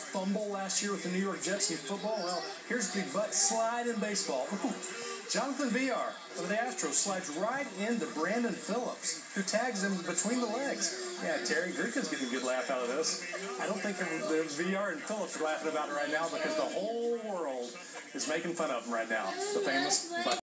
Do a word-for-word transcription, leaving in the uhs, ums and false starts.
fumble last year with the New York Jets in football? Well, here's the butt slide in baseball. Ooh. Jonathan Villar of the Astros slides right into Brandon Phillips, who tags him between the legs. Yeah, Terry Griffin's getting a good laugh out of this. I don't think the Villar and Phillips are laughing about it right now because the whole world is making fun of him right now. The famous butt